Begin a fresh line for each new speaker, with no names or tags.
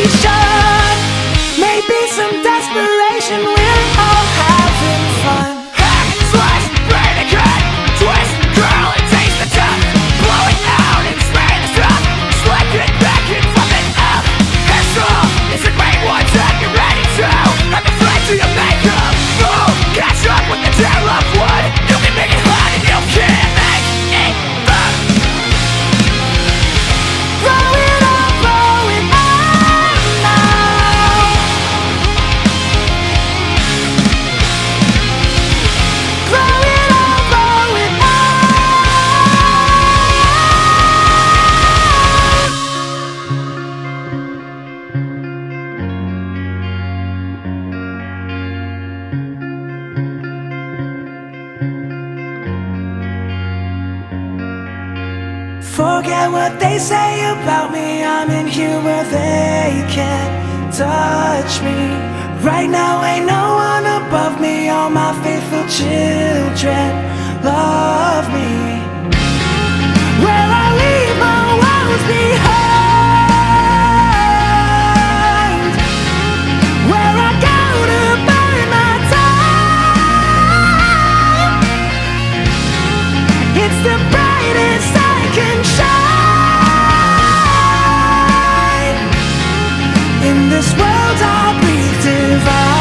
Maybe some desperation, we're all having fun.
Hack, slash, braid and cut, twist, curl and taste the tuft. Blow it out and spray the stuff. Slip it back and flip it up. Hair strong, it's a great one to get ready to. I'm a friend to your makeup. Move, catch up with the tail of wood. You can make it hot and you can't make it fun.
Blow it up now. Blow it up now. Forget what they say about me, I'm in humor, they can't touch me. Right now ain't no one above me, all my faithful children love me. Where I leave my woes behind, where I go to bury my time. It's the brightest I can shine. In this world I breathe divine.